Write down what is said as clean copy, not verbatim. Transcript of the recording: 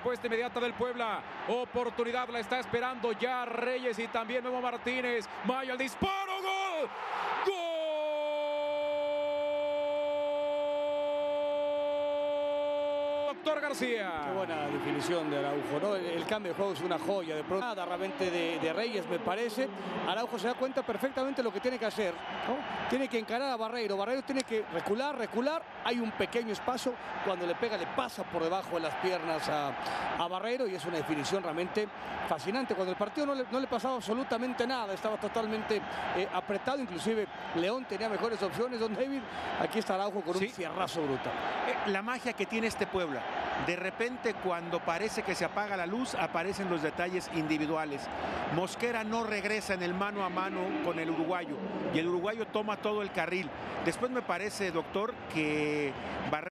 respuesta inmediata del Puebla. Oportunidad la está esperando ya Reyes y también Memo Martínez. Mayo el disparo. ¡Gol! ¡Gol! Doctor García. Qué buena definición de Araujo, ¿no? El cambio de juego es una joya. De pronto, nada realmente de Reyes, me parece. Araujo se da cuenta perfectamente lo que tiene que hacer, ¿no? Tiene que encarar a Barreiro. Barreiro tiene que recular. Hay un pequeño espacio. Cuando le pega, le pasa por debajo de las piernas a Barreiro y es una definición realmente fascinante. Cuando el partido no le pasaba absolutamente nada, estaba totalmente apretado. Inclusive León tenía mejores opciones. Don David, aquí está Araujo con un cierrazo brutal. La magia que tiene este Puebla. De repente, cuando parece que se apaga la luz, aparecen los detalles individuales. Mosquera no regresa en el mano a mano con el uruguayo y el uruguayo toma todo el carril. Después me parece, doctor, que